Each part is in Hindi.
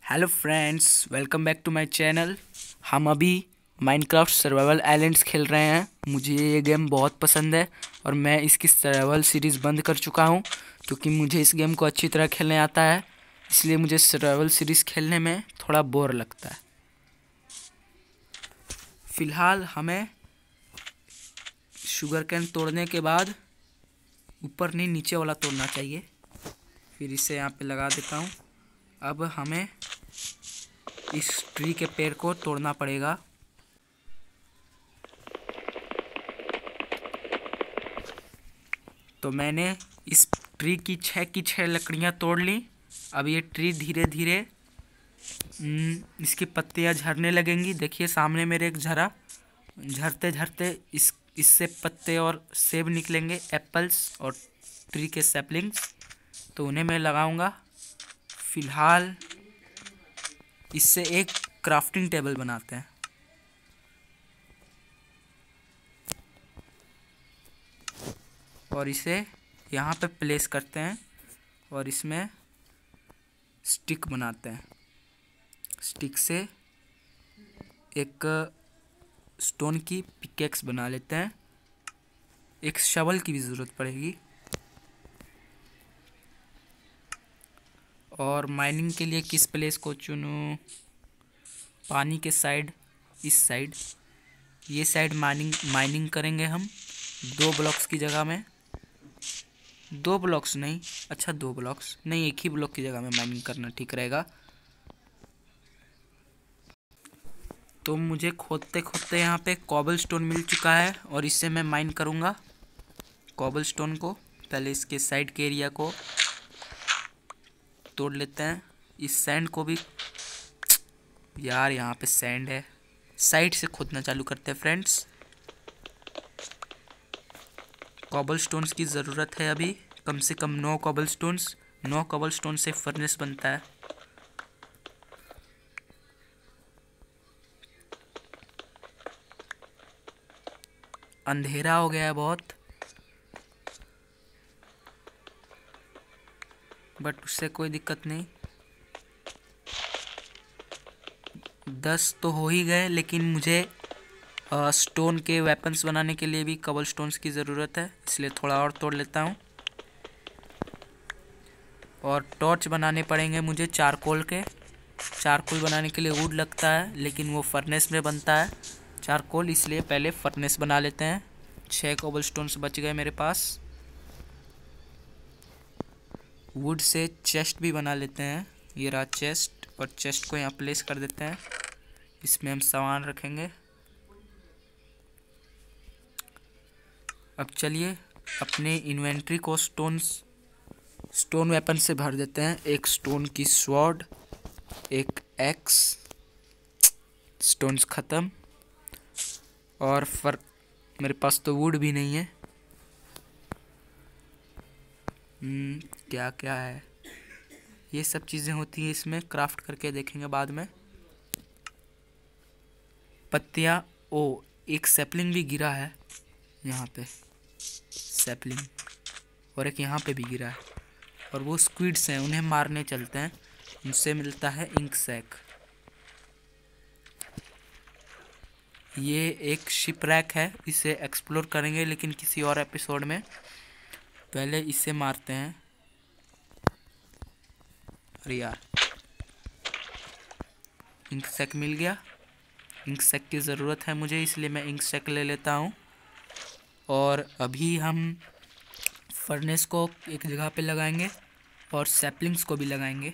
Hello friends, welcome back to my channel. हम अभी माइनक्राफ्ट सर्वाइवल आइलैंड्स खेल रहे हैं। मुझे ये गेम बहुत पसंद है और मैं इसकी सर्वाइवल सीरीज़ बंद कर चुका हूँ क्योंकि मुझे इस गेम को अच्छी तरह खेलने आता है। इसलिए मुझे सर्वाइवल सीरीज़ खेलने में थोड़ा बोर लगता है। फ़िलहाल हमें शुगर कैन तोड़ने के बाद ऊपर नहीं नीचे वाला तोड़ना चाहिए। फिर इसे यहाँ पे लगा देता हूँ। अब हमें इस ट्री के पेड़ को तोड़ना पड़ेगा। तो मैंने इस ट्री की 6 लकड़ियाँ तोड़ ली। अब ये ट्री धीरे धीरे इसकी पत्तियाँ झड़ने लगेंगी। देखिए सामने मेरे एक झरा झड़ते झड़ते इससे पत्ते और सेब निकलेंगे, एप्पल्स और ट्री के सैपलिंग्स। तो उन्हें मैं लगाऊंगा। फ़िलहाल इससे एक क्राफ्टिंग टेबल बनाते हैं। और इसे यहाँ पे प्लेस करते हैं और इसमें स्टिक बनाते हैं। स्टिक से एक स्टोन की पिकेक्स बना लेते हैं। एक शवल की भी ज़रूरत पड़ेगी। और माइनिंग के लिए किस प्लेस को चुनूं? पानी के साइड, इस साइड, ये साइड माइनिंग करेंगे हम 2 ब्लॉक्स की जगह में। 2 ब्लॉक्स नहीं, अच्छा 2 ब्लॉक्स नहीं, एक ही ब्लॉक की जगह में माइनिंग करना ठीक रहेगा। तो मुझे खोदते खोदते यहाँ पे कॉबल स्टोन मिल चुका है और इससे मैं माइन करूँगा कॉबल स्टोन को। पहले इसके साइड के एरिया को तोड़ लेते हैं। इस सैंड को भी, यार यहाँ पे सैंड है। साइड से खोदना चालू करते हैं फ्रेंड्स। कॉबल स्टोन्स की ज़रूरत है अभी कम से कम 9 कॉबल स्टोन्स। 9 कॉबल स्टोन से फर्नेस बनता है। अंधेरा हो गया है बहुत, बट उससे कोई दिक्कत नहीं। 10 तो हो ही गए, लेकिन मुझे स्टोन के वेपन्स बनाने के लिए भी कॉबल स्टोन्स की ज़रूरत है, इसलिए थोड़ा और तोड़ लेता हूँ। और टॉर्च बनाने पड़ेंगे मुझे चारकोल के। चारकोल बनाने के लिए वुड लगता है, लेकिन वो फर्नेस में बनता है चारकोल, इसलिए पहले फर्नेस बना लेते हैं। 6 कॉबल स्टोन्स बच गए मेरे पास। वुड से चेस्ट भी बना लेते हैं। ये रहा चेस्ट, और चेस्ट को यहाँ प्लेस कर देते हैं। इसमें हम सामान रखेंगे। अब चलिए अपने इन्वेंट्री को स्टोन वेपन से भर देते हैं। एक स्टोन की स्वॉर्ड, एक एक्स, स्टोन्स ख़त्म। और मेरे पास तो वुड भी नहीं है। क्या क्या है, ये सब चीज़ें होती हैं इसमें, क्राफ्ट करके देखेंगे बाद में। पत्तियाँ, ओ एक सैपलिंग भी गिरा है यहाँ पे, सैपलिंग, और एक यहाँ पे भी गिरा है। और वो स्क्विड्स हैं, उन्हें मारने चलते हैं, उनसे मिलता है इंक सैक। ये एक शिपरैक है, इसे एक्सप्लोर करेंगे लेकिन किसी और एपिसोड में। पहले इसे मारते हैं। अरे यार, इंक सैक मिल गया। इंक सैक की ज़रूरत है मुझे, इसलिए मैं इंक सैक ले लेता हूँ। और अभी हम फर्नेस को एक जगह पे लगाएंगे और सैपलिंग्स को भी लगाएंगे।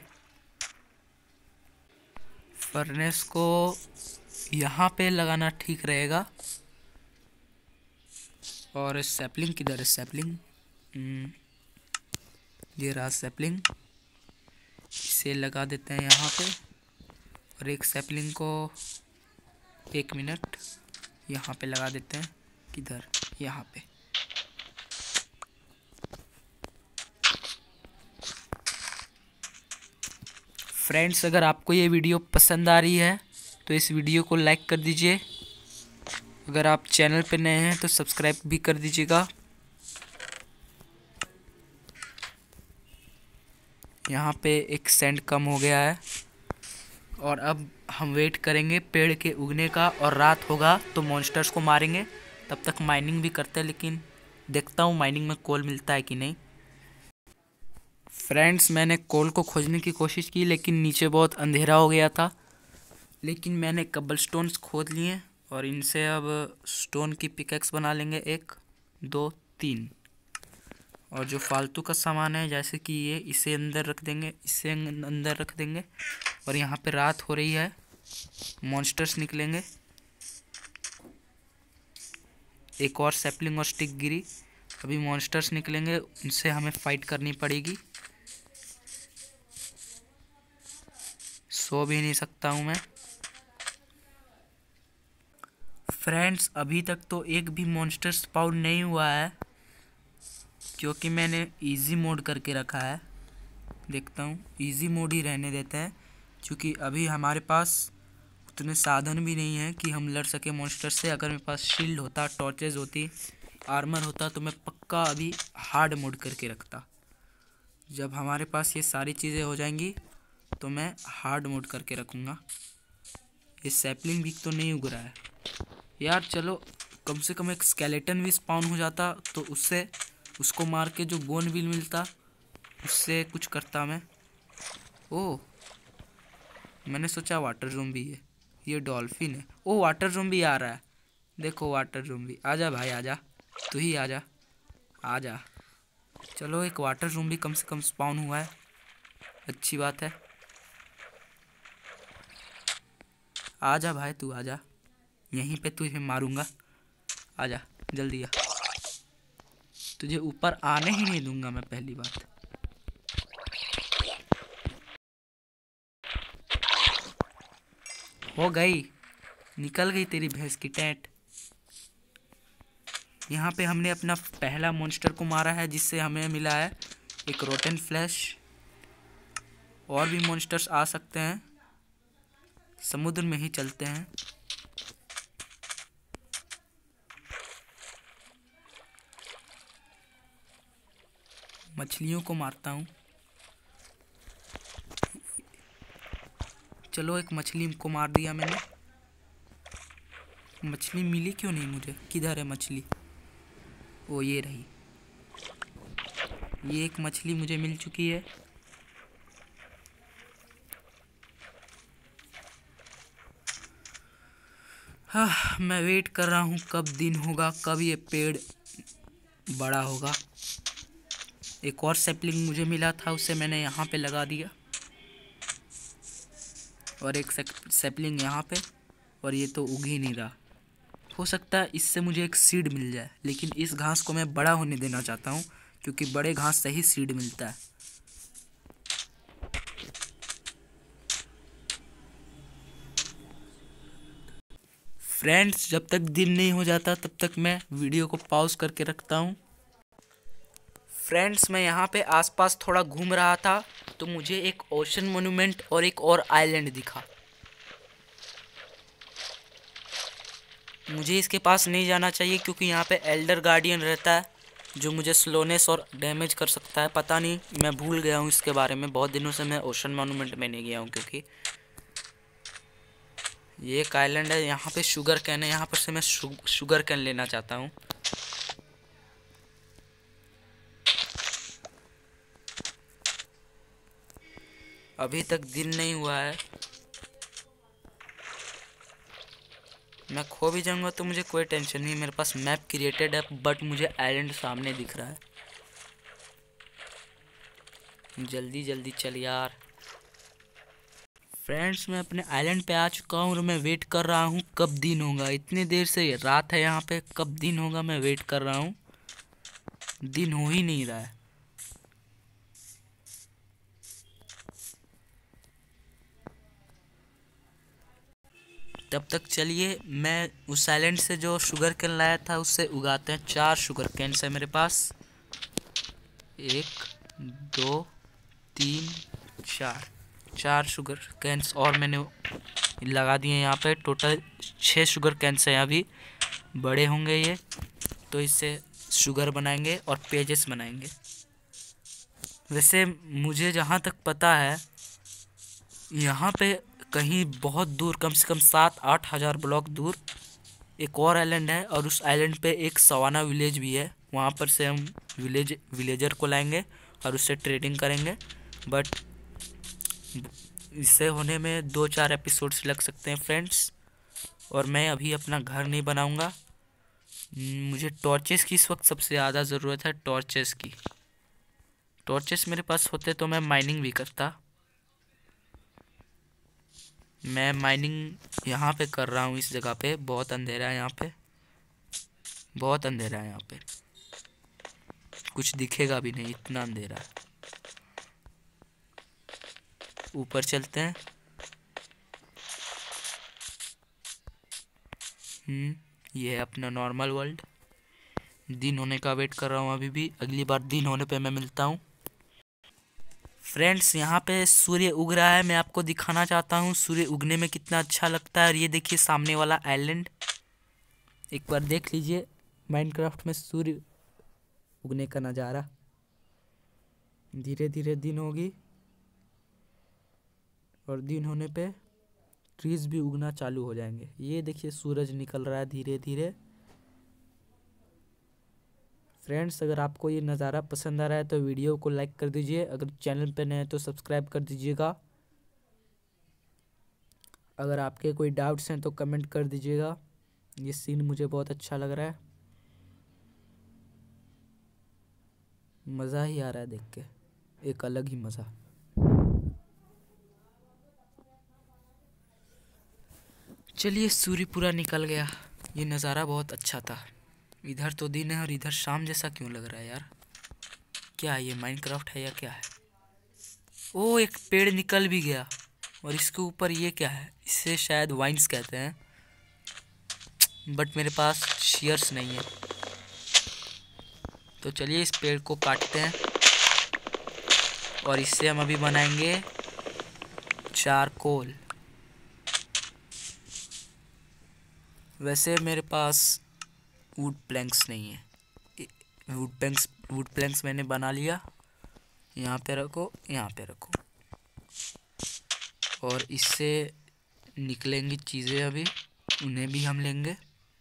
फर्नेस को यहाँ पे लगाना ठीक रहेगा। और सैपलिंग किधर है? सैपलिंग, ये रहा सैपलिंग। इसे लगा देते हैं यहाँ पे। और एक सैपलिंग को 1 मिनट यहाँ पे लगा देते हैं। किधर? यहाँ पे। फ्रेंड्स, अगर आपको ये वीडियो पसंद आ रही है तो इस वीडियो को लाइक कर दीजिए। अगर आप चैनल पे नए हैं तो सब्सक्राइब भी कर दीजिएगा। यहाँ पे एक सैंड कम हो गया है, और अब हम वेट करेंगे पेड़ के उगने का, और रात होगा तो मॉन्स्टर्स को मारेंगे। तब तक माइनिंग भी करते हैं, लेकिन देखता हूँ माइनिंग में कोल मिलता है कि नहीं। फ्रेंड्स, मैंने कोल को खोजने की कोशिश की, लेकिन नीचे बहुत अंधेरा हो गया था। लेकिन मैंने कबल स्टोन्स खोद लिए, और इनसे अब स्टोन की पिकैक्स बना लेंगे, 1 2 3। और जो फालतू का सामान है, जैसे कि ये, इसे अंदर रख देंगे, इसे अंदर रख देंगे। और यहाँ पे रात हो रही है, मॉन्स्टर्स निकलेंगे। एक और सैपलिंग और स्टिक गिरी, अभी मॉन्स्टर्स निकलेंगे, उनसे हमें फाइट करनी पड़ेगी। सो भी नहीं सकता हूँ मैं। फ्रेंड्स, अभी तक तो एक भी मॉन्स्टर स्पाउन नहीं हुआ है, क्योंकि मैंने इजी मोड करके रखा है। देखता हूँ, इजी मोड ही रहने देते हैं, क्योंकि अभी हमारे पास उतने साधन भी नहीं है कि हम लड़ सके मॉन्स्टर से। अगर मेरे पास शील्ड होता, टॉर्चेज होती, आर्मर होता, तो मैं पक्का अभी हार्ड मोड करके रखता। जब हमारे पास ये सारी चीज़ें हो जाएंगी तो मैं हार्ड मोड करके रखूँगा। ये सैपलिंग भी तो नहीं उग रहा है यार। चलो, कम से कम एक स्केलेटन भी स्पाउन हो जाता, तो उससे उसको मार के जो बोन व्हील मिलता, उससे कुछ करता मैं। ओह, मैंने सोचा वाटर ज़ोंबी है, ये डॉल्फिन है। ओ, वाटर ज़ोंबी आ रहा है, देखो वाटर ज़ोंबी। आजा भाई आजा, तू ही आजा, आजा। चलो, एक वाटर ज़ोंबी कम से कम स्पाउन हुआ है, अच्छी बात है। आजा भाई, तू आजा, यहीं पे तुझे मारूंगा। आजा जल्दी आ, तुझे ऊपर आने ही नहीं दूंगा मैं, पहली बात। हो गई, निकल गई तेरी भैंस की टैट। यहाँ पे हमने अपना पहला मॉन्स्टर को मारा है, जिससे हमें मिला है एक रोटन फ्लैश। और भी मॉन्स्टर्स आ सकते हैं, समुद्र में ही चलते हैं। मछलियों को मारता हूँ। चलो, एक मछली को मार दिया मैंने। मछली मिली क्यों नहीं मुझे? किधर है मछली? ओ, ये रही। ये एक मछली मुझे मिल चुकी है। हाँ, मैं वेट कर रहा हूँ कब दिन होगा, कब ये पेड़ बड़ा होगा। एक और सैपलिंग मुझे मिला था, उसे मैंने यहाँ पे लगा दिया, और एक सैपलिंग यहाँ पे, और ये तो उग ही नहीं रहा। हो सकता है इससे मुझे एक सीड मिल जाए, लेकिन इस घास को मैं बड़ा होने देना चाहता हूँ, क्योंकि बड़े घास से ही सीड मिलता है। फ्रेंड्स, जब तक दिन नहीं हो जाता तब तक मैं वीडियो को पॉज करके रखता हूँ। फ्रेंड्स, मैं यहाँ पे आसपास थोड़ा घूम रहा था, तो मुझे एक ओशन मोन्यूमेंट और एक और आइलैंड दिखा। मुझे इसके पास नहीं जाना चाहिए, क्योंकि यहाँ पे एल्डर गार्डियन रहता है, जो मुझे स्लोनेस और डैमेज कर सकता है। पता नहीं, मैं भूल गया हूँ इसके बारे में, बहुत दिनों से मैं ओशन मोन्यूमेंट में नहीं गया हूँ। क्योंकि ये एक आइलैंड है, यहाँ पे शुगर कैन है, यहाँ पर से मैं शुगर कैन लेना चाहता हूँ। अभी तक दिन नहीं हुआ है, मैं खो भी जाऊंगा तो मुझे कोई टेंशन नहीं। मेरे पास मैप क्रिएटेड है, बट मुझे आइलैंड सामने दिख रहा है। जल्दी जल्दी चल यार। फ्रेंड्स, मैं अपने आइलैंड पे आ चुका हूँ, और मैं वेट कर रहा हूँ कब दिन होगा। इतनी देर से रात है यहाँ पे, कब दिन होगा मैं वेट कर रहा हूँ, दिन हो ही नहीं रहा है। तब तक चलिए, मैं उस आइलैंड से जो शुगर कैन लाया था उससे उगाते हैं। 4 शुगर कैन्स है मेरे पास, 1 2 3 4 शुगर कैन्स और मैंने लगा दिए यहाँ पे। टोटल 6 शुगर कैन्स हैं। अभी बड़े होंगे ये, तो इससे शुगर बनाएंगे और पेजेस बनाएंगे। वैसे मुझे जहाँ तक पता है, यहाँ पे कहीं बहुत दूर, कम से कम 7-8 हज़ार ब्लॉक दूर एक और आइलैंड है, और उस आइलैंड पे एक सवाना विलेज भी है। वहाँ पर से हम विलेजर को लाएंगे और उससे ट्रेडिंग करेंगे। बट इससे होने में 2-4 एपिसोड्स लग सकते हैं फ्रेंड्स। और मैं अभी अपना घर नहीं बनाऊंगा। मुझे टॉर्चेस की इस वक्त सबसे ज़्यादा ज़रूरत है, टॉर्चेस की। टॉर्चेस मेरे पास होते तो मैं माइनिंग भी करता। मैं माइनिंग यहाँ पे कर रहा हूँ, इस जगह पे। बहुत अंधेरा है यहाँ पे, बहुत अंधेरा है यहाँ पे, कुछ दिखेगा भी नहीं, इतना अंधेरा है। ऊपर चलते हैं। ये है अपना नॉर्मल वर्ल्ड। दिन होने का वेट कर रहा हूँ अभी भी। अगली बार दिन होने पे मैं मिलता हूँ। फ्रेंड्स, यहाँ पे सूर्य उग रहा है। मैं आपको दिखाना चाहता हूँ सूर्य उगने में कितना अच्छा लगता है। और ये देखिए सामने वाला आइलैंड, एक बार देख लीजिए माइनक्राफ्ट में सूर्य उगने का नज़ारा। धीरे धीरे दिन होगी और दिन होने पे ट्रीज भी उगना चालू हो जाएंगे। ये देखिए सूरज निकल रहा है धीरे धीरे। फ्रेंड्स, अगर आपको ये नज़ारा पसंद आ रहा है तो वीडियो को लाइक कर दीजिए। अगर चैनल पे नए हैं तो सब्सक्राइब कर दीजिएगा। अगर आपके कोई डाउट्स हैं तो कमेंट कर दीजिएगा। ये सीन मुझे बहुत अच्छा लग रहा है, मज़ा ही आ रहा है देख के, एक अलग ही मज़ा। चलिए, सूर्य पूरा निकल गया। ये नज़ारा बहुत अच्छा था। इधर तो दिन है और इधर शाम जैसा क्यों लग रहा है यार? क्या है ये, माइनक्राफ्ट है या क्या है? ओ, एक पेड़ निकल भी गया। और इसके ऊपर ये क्या है? इसे शायद वाइन्स कहते हैं, बट मेरे पास शेयर्स नहीं है। तो चलिए इस पेड़ को काटते हैं और इससे हम अभी बनाएंगे चारकोल। वैसे मेरे पास वुड प्लैंक्स नहीं है। वुड प्लैंक्स मैंने बना लिया। यहाँ पे रखो, यहाँ पे रखो। और इससे निकलेंगी चीज़ें, अभी उन्हें भी हम लेंगे।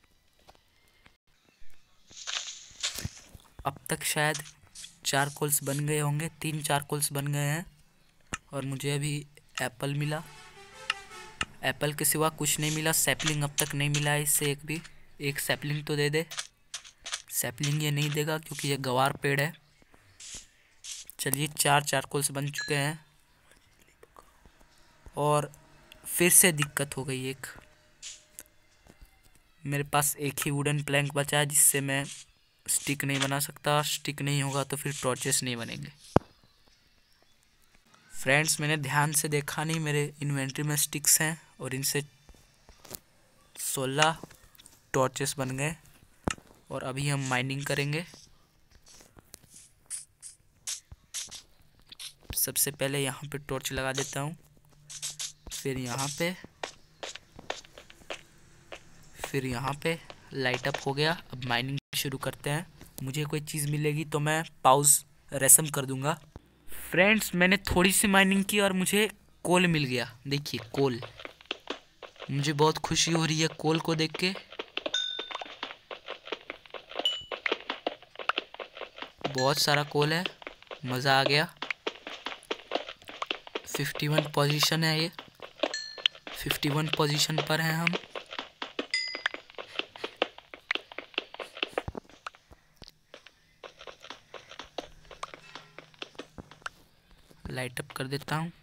अब तक शायद 4 कोल्स बन गए होंगे, 3-4 कोल्स बन गए हैं। और मुझे अभी एप्पल मिला। एप्पल के सिवा कुछ नहीं मिला। सैपलिंग अब तक नहीं मिला है इससे एक भी। एक सैपलिंग तो दे दे। सैपलिंग ये नहीं देगा क्योंकि ये गवार पेड़ है। चलिए 4 चारकोल्स बन चुके हैं। और फिर से दिक्कत हो गई एक। मेरे पास एक ही वुडन प्लैंक बचा है जिससे मैं स्टिक नहीं बना सकता। स्टिक नहीं होगा तो फिर टॉर्चेस नहीं बनेंगे। फ्रेंड्स, मैंने ध्यान से देखा नहीं, मेरे इन्वेंट्री में स्टिक्स हैं और इनसे 16 टॉर्चेस बन गए। और अभी हम माइनिंग करेंगे। सबसे पहले यहाँ पे टॉर्च लगा देता हूँ, फिर यहाँ पे, फिर यहाँ पे। लाइट अप हो गया। अब माइनिंग शुरू करते हैं। मुझे कोई चीज़ मिलेगी तो मैं पाउस रेसम कर दूंगा। फ्रेंड्स, मैंने थोड़ी सी माइनिंग की और मुझे कोल मिल गया। देखिए कोल, मुझे बहुत खुशी हो रही है कोल को देख के। बहुत सारा कोल है, मज़ा आ गया। 51 पोजीशन है ये, 51 पोजीशन पर हैं हम। लाइट अप कर देता हूँ।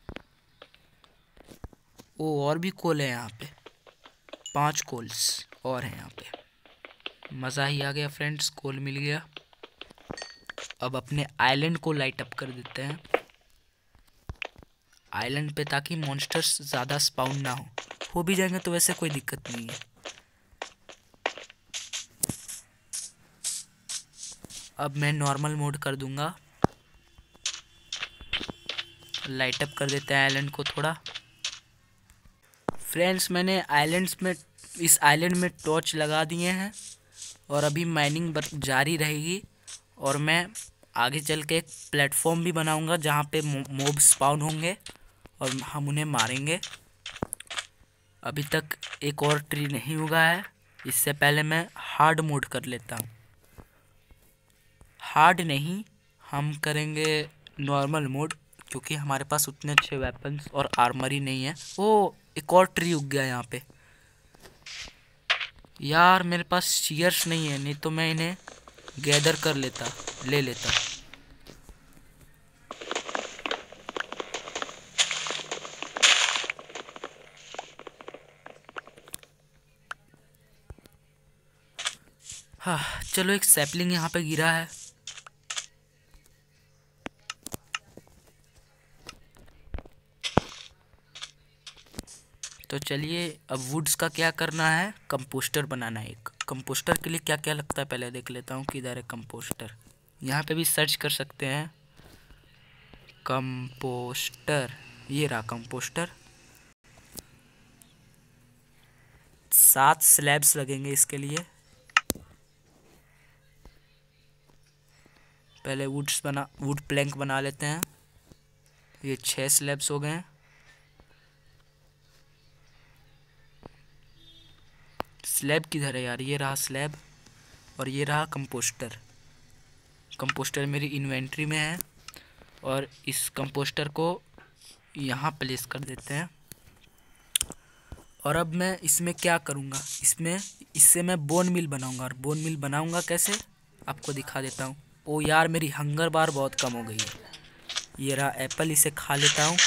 ओ, और भी कोल है यहाँ पे, 5 कोल्स और हैं यहाँ पे। मज़ा ही आ गया फ्रेंड्स, कोल मिल गया। अब अपने आइलैंड को लाइट अप कर देते हैं आइलैंड पे, ताकि मॉन्स्टर्स ज़्यादा स्पाउन ना हो भी जाएंगे तो वैसे कोई दिक्कत नहीं है। अब मैं नॉर्मल मोड कर दूंगा। लाइट अप कर देते हैं आइलैंड को थोड़ा। फ्रेंड्स, मैंने इस आइलैंड में टॉर्च लगा दिए हैं और अभी माइनिंग जारी रहेगी। और मैं आगे चल के एक प्लेटफॉर्म भी बनाऊंगा जहाँ पे मोब स्पाउन होंगे और हम उन्हें मारेंगे। अभी तक एक और ट्री नहीं उगा है। इससे पहले मैं हार्ड मोड कर लेता हूँ। हार्ड नहीं, हम करेंगे नॉर्मल मोड, क्योंकि हमारे पास उतने अच्छे वेपन्स और आर्मर ही नहीं है। ओ, एक और ट्री उग गया यहाँ पे। यार मेरे पास शीयर्स नहीं है, नहीं तो मैं इन्हें गैदर कर लेता, ले लेता। हाँ चलो, एक सैपलिंग यहाँ पे गिरा है। तो चलिए, अब वुड्स का क्या करना है, कंपोस्टर बनाना है। एक कंपोस्टर के लिए क्या क्या लगता है पहले देख लेता हूँ, किधर है कंपोस्टर। यहाँ पे भी सर्च कर सकते हैं कंपोस्टर, ये रहा कंपोस्टर। 7 स्लैब्स लगेंगे इसके लिए। पहले वुड प्लैंक बना लेते हैं। ये 6 स्लैब्स हो गए हैं। स्लैब किधर है यार, ये रहा स्लैब और ये रहा कंपोस्टर। कंपोस्टर मेरी इन्वेंट्री में है और इस कंपोस्टर को यहाँ प्लेस कर देते हैं। और अब मैं इसमें क्या करूँगा, इससे मैं बोन मिल बनाऊँगा। और बोन मिल बनाऊँगा कैसे, आपको दिखा देता हूँ। ओ यार, मेरी हंगर बार बहुत कम हो गई है। ये रहा एप्पल, इसे खा लेता हूँ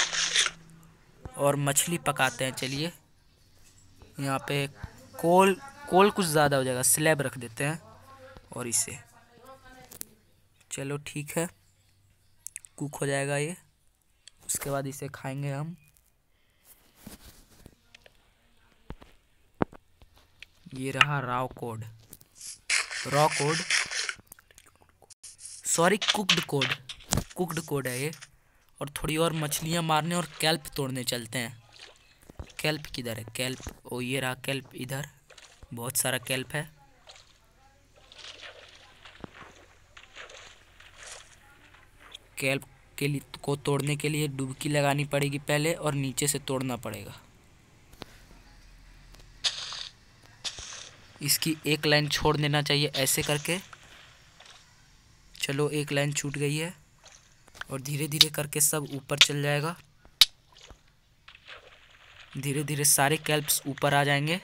और मछली पकाते हैं। चलिए, यहाँ पे कोल कुछ ज़्यादा हो जाएगा, स्लैब रख देते हैं और इसे, चलो ठीक है, कुक हो जाएगा ये। उसके बाद इसे खाएंगे हम। ये रहा raw cod, sorry cooked cod है ये। और थोड़ी और मछलियाँ मारने और कैल्प तोड़ने चलते हैं। कैल्प किधर है, कैल्प, ओ ये रहा कैल्प इधर, बहुत सारा कैल्प है। कैल्प के लिए को तोड़ने के लिए डुबकी लगानी पड़ेगी पहले और नीचे से तोड़ना पड़ेगा। इसकी एक लाइन छोड़ देना चाहिए ऐसे करके। चलो, एक लाइन छूट गई है और धीरे धीरे करके सब ऊपर चल जाएगा। धीरे धीरे सारे कैल्प्स ऊपर आ जाएंगे।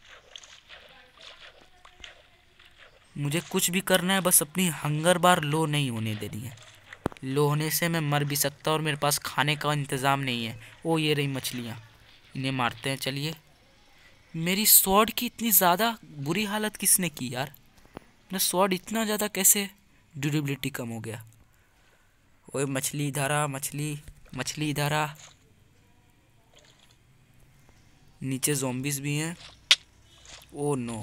मुझे कुछ भी करना है, बस अपनी हंगर बार लो नहीं होने देनी है। लो होने से मैं मर भी सकता और मेरे पास खाने का इंतज़ाम नहीं है। ओ ये रही मछलियाँ, इन्हें मारते हैं। चलिए, मेरी स्वॉर्ड की इतनी ज़्यादा बुरी हालत किसने की यार, मेरा स्वॉर्ड इतना ज़्यादा कैसे ड्यूरेबिलिटी कम हो गया। ओए मछली इधर आ, मछली इधर आ। नीचे ज़ॉम्बीज़ भी हैं। ओ नो,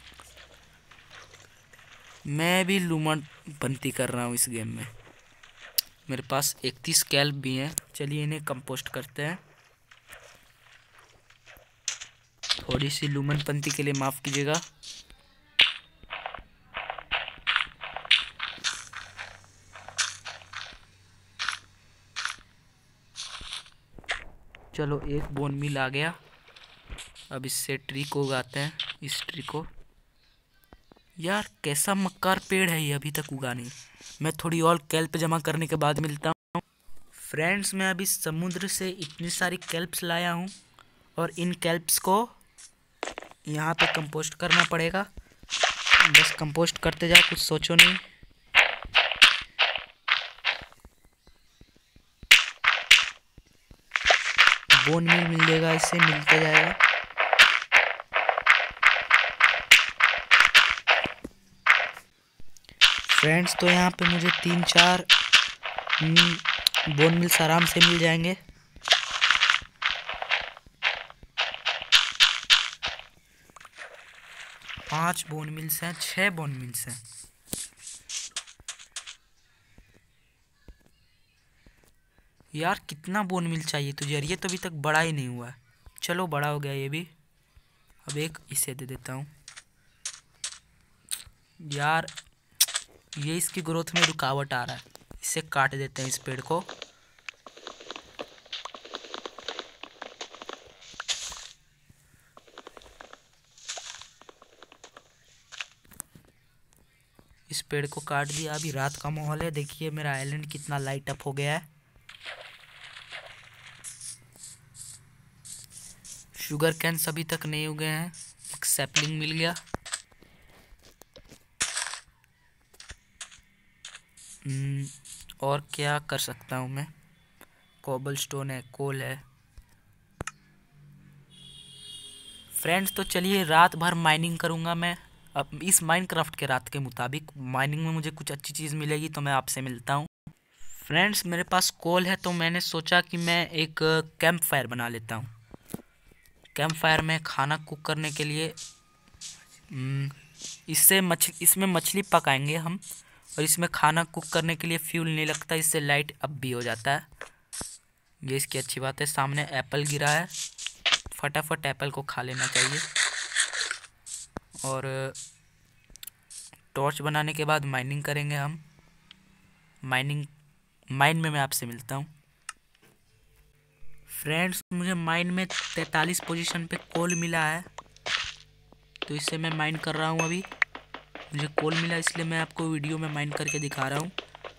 मैं भी लूमड़ बनती कर रहा हूँ इस गेम में। मेरे पास 31 कैल्प भी हैं। चलिए, इन्हें कंपोस्ट करते हैं। थोड़ी सी लूमनपंती के लिए माफ़ कीजिएगा। चलो, एक बोन मिल आ गया। अब इससे ट्री को उगाते हैं, इस ट्री को। यार कैसा मक्कार पेड़ है ये, अभी तक उगा नहीं। मैं थोड़ी और कैल्प जमा करने के बाद मिलता हूँ। फ्रेंड्स, मैं अभी समुद्र से इतनी सारी कैल्प्स लाया हूँ और इन कैल्प्स को यहाँ पे कंपोस्ट करना पड़ेगा। बस कंपोस्ट करते जाओ, कुछ सोचो नहीं। बोन मिल मिलेगा, इससे मिलते जाएगा। फ्रेंड्स, तो यहाँ पे मुझे 3-4 बोन मिल्स आराम से मिल जाएंगे। पाँच बोन मिल्स हैं, 6 बोन मिल्स हैं। यार कितना बोन मिल चाहिए तुझे यार, ये तो अभी तक बड़ा ही नहीं हुआ है। चलो, बड़ा हो गया ये भी। अब एक इसे दे देता हूँ। यार ये इसकी ग्रोथ में रुकावट आ रहा है, इसे काट देते हैं इस पेड़ को। इस पेड़ को काट दिया। अभी रात का माहौल है, देखिए मेरा आइलैंड कितना लाइट अप हो गया है। शुगर कैन्स अभी तक नहीं उगे हैं, एक सैपलिंग मिल गया। और क्या कर सकता हूँ मैं, कोबल स्टोन है, कोल है। फ्रेंड्स तो चलिए रात भर माइनिंग करूँगा मैं। अब इस माइनक्राफ्ट के रात के मुताबिक माइनिंग में मुझे कुछ अच्छी चीज़ मिलेगी तो मैं आपसे मिलता हूँ। फ्रेंड्स मेरे पास कोल है तो मैंने सोचा कि मैं एक कैंप फायर बना लेता हूँ। कैंप फायर में खाना कुक करने के लिए इसमें मछली पकाएंगे हम, और इसमें खाना कुक करने के लिए फ्यूल नहीं लगता, इससे लाइट अप भी हो जाता है। ये इसकी अच्छी बात है। सामने एप्पल गिरा है, फटाफट एप्पल को खा लेना चाहिए। और टॉर्च बनाने के बाद माइनिंग करेंगे हम। माइन में मैं आपसे मिलता हूँ। फ्रेंड्स मुझे माइन में 43 पोजीशन पे कोल मिला है, तो इससे मैं माइन कर रहा हूँ। अभी मुझे कोल मिला इसलिए मैं आपको वीडियो में माइन करके दिखा रहा हूँ।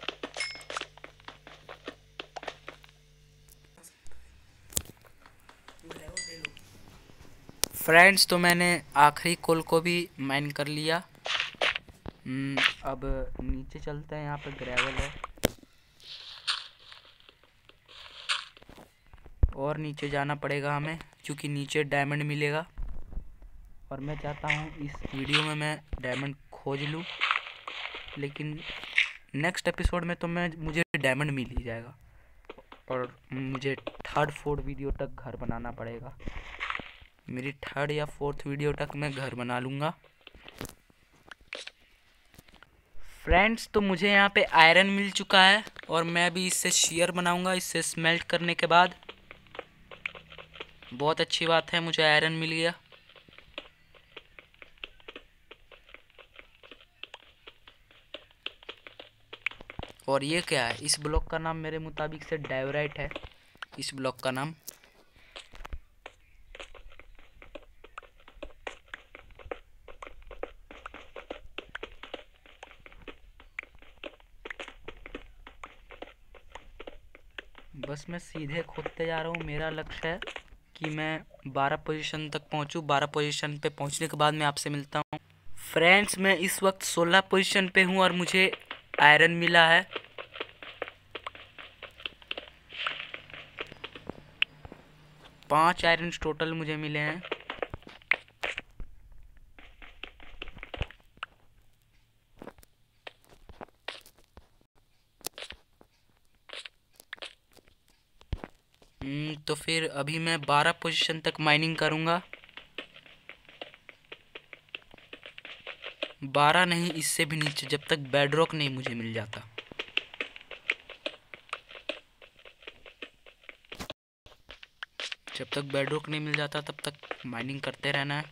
फ्रेंड्स तो मैंने आखिरी कोल को भी माइन कर लिया। अब नीचे चलते हैं, यहाँ पे ग्रेवल है और नीचे जाना पड़ेगा हमें, क्योंकि नीचे डायमंड मिलेगा और मैं चाहता हूँ इस वीडियो में मैं डायमंड खोज लूँ, लेकिन नेक्स्ट एपिसोड में तो मुझे डायमंड मिल ही जाएगा और मुझे 3rd-4th वीडियो तक घर बनाना पड़ेगा। मेरी 3rd या 4th वीडियो तक मैं घर बना लूँगा। फ्रेंड्स तो मुझे यहाँ पे आयरन मिल चुका है और मैं अभी इससे शेयर बनाऊँगा। इससे स्मेल्ट करने के बाद बहुत अच्छी बात है, मुझे आयरन मिल गया। और ये क्या है, इस ब्लॉक का नाम मेरे मुताबिक से डायराइट है, इस ब्लॉक का नाम। बस मैं सीधे खोदते जा रहा हूँ। मेरा लक्ष्य है कि मैं 12 पोजीशन तक पहुँचूँ। 12 पोजीशन पे पहुँचने के बाद मैं आपसे मिलता हूँ। फ्रेंड्स मैं इस वक्त 16 पोजीशन पे हूँ और मुझे आयरन मिला है। पाँच आयरन टोटल मुझे मिले हैं। तो फिर अभी मैं 12 पोजीशन तक माइनिंग करूँगा। 12 नहीं, इससे भी नीचे, जब तक बेडरॉक नहीं मुझे मिल जाता। जब तक बेडरॉक नहीं मिल जाता तब तक माइनिंग करते रहना है।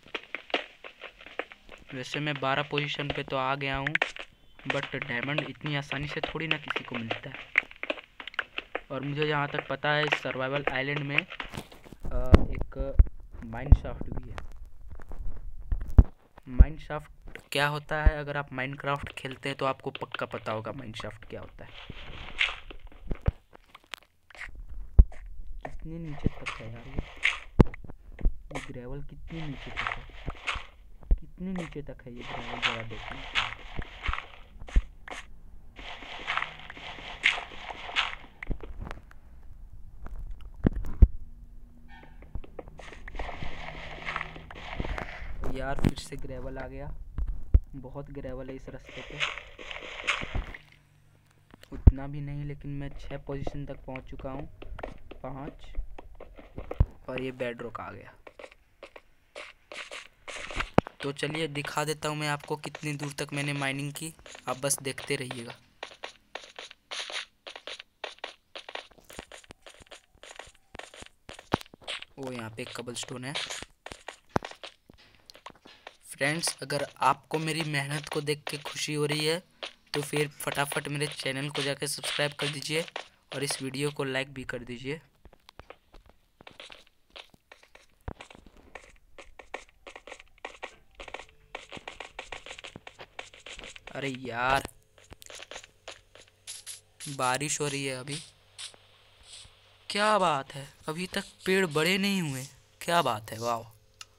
वैसे मैं 12 पोजीशन पे तो आ गया हूँ, बट डायमंड इतनी आसानी से थोड़ी ना किसी को मिलता है। और मुझे जहाँ तक पता है इस सर्वाइवल आइलैंड में एक माइन शाफ्ट भी है। माइन शाफ्ट क्या होता है, अगर आप माइनक्राफ्ट खेलते हैं तो आपको पक्का पता होगा माइन शाफ्ट क्या होता है। कितने नीचे तक है यार ये ग्रेवल, कितनी नीचे तक है, कितने नीचे तक है ये ग्रेवल, जरा देखना। यार फिर से ग्रेवल आ गया, बहुत ग्रेवल है इस रास्ते पे। उतना भी नहीं, लेकिन मैं 6 पोजीशन तक पहुंच चुका हूं, 5, और ये बेडरॉक आ गया। तो चलिए दिखा देता हूं मैं आपको कितनी दूर तक मैंने माइनिंग की, आप बस देखते रहिएगा। वो यहाँ पे एक कबलस्टोन है। फ्रेंड्स अगर आपको मेरी मेहनत को देख के खुशी हो रही है तो फिर फटाफट मेरे चैनल को जाकर सब्सक्राइब कर दीजिए और इस वीडियो को लाइक भी कर दीजिए। अरे यार, बारिश हो रही है अभी। क्या बात है, अभी तक पेड़ बड़े नहीं हुए। क्या बात है, वाह।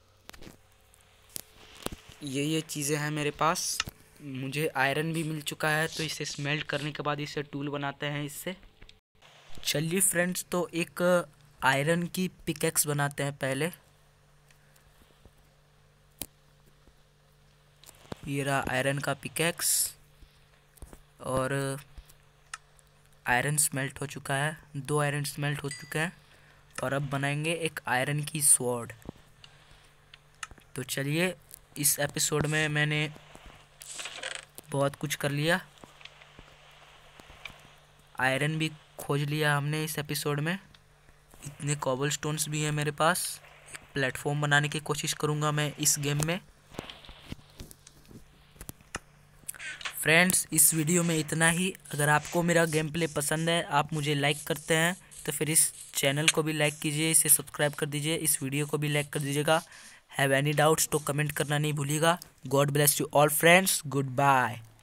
ये चीज़ें हैं मेरे पास। मुझे आयरन भी मिल चुका है, तो इसे स्मेल्ट करने के बाद इसे टूल बनाते हैं इससे। चलिए फ्रेंड्स, तो एक आयरन की पिकेक्स बनाते हैं पहले। ये रहा आयरन का पिकेक्स, और आयरन स्मेल्ट हो चुका है। 2 आयरन स्मेल्ट हो चुके हैं, और अब बनाएंगे एक आयरन की स्वॉर्ड। तो चलिए, इस एपिसोड में मैंने बहुत कुछ कर लिया। आयरन भी खोज लिया हमने इस एपिसोड में। इतने कॉबल स्टोन्स भी हैं मेरे पास। एक प्लेटफॉर्म बनाने की कोशिश करूँगा मैं इस गेम में। फ्रेंड्स, इस वीडियो में इतना ही। अगर आपको मेरा गेम प्ले पसंद है, आप मुझे लाइक करते हैं, तो फिर इस चैनल को भी लाइक कीजिए, इसे सब्सक्राइब कर दीजिए, इस वीडियो को भी लाइक कर दीजिएगा। हैव एनी डाउट्स तो कमेंट करना नहीं भूलिएगा। God bless you all friends, good bye.